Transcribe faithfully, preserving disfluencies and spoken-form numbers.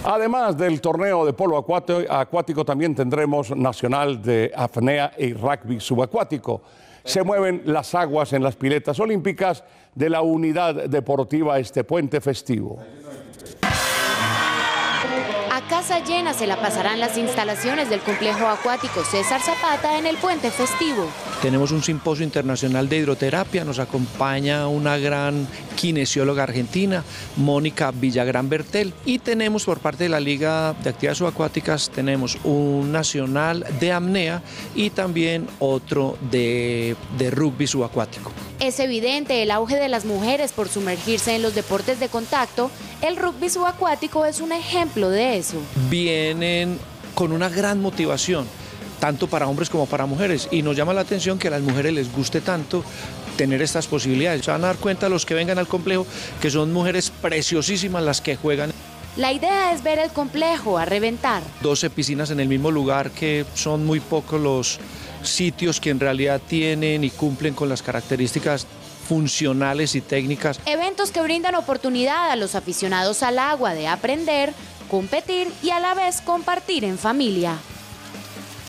Además del torneo de polo acuático, también tendremos nacional de apnea y rugby subacuático. Se mueven las aguas en las piletas olímpicas de la unidad deportiva este puente festivo. A casa llena se la pasarán las instalaciones del complejo acuático César Zapata en el puente festivo. Tenemos un simposio internacional de hidroterapia, nos acompaña una gran kinesióloga argentina, Mónica Villagrán Bertel, y tenemos por parte de la Liga de Actividades Subacuáticas, tenemos un nacional de apnea y también otro de, de rugby subacuático. Es evidente el auge de las mujeres por sumergirse en los deportes de contacto. El rugby subacuático es un ejemplo de eso. Vienen con una gran motivación, tanto para hombres como para mujeres, y nos llama la atención que a las mujeres les guste tanto tener estas posibilidades. Se van a dar cuenta los que vengan al complejo que son mujeres preciosísimas las que juegan. La idea es ver el complejo a reventar. doce piscinas en el mismo lugar, que son muy pocos los sitios que en realidad tienen y cumplen con las características funcionales y técnicas. Eventos que brindan oportunidad a los aficionados al agua de aprender, competir y a la vez compartir en familia.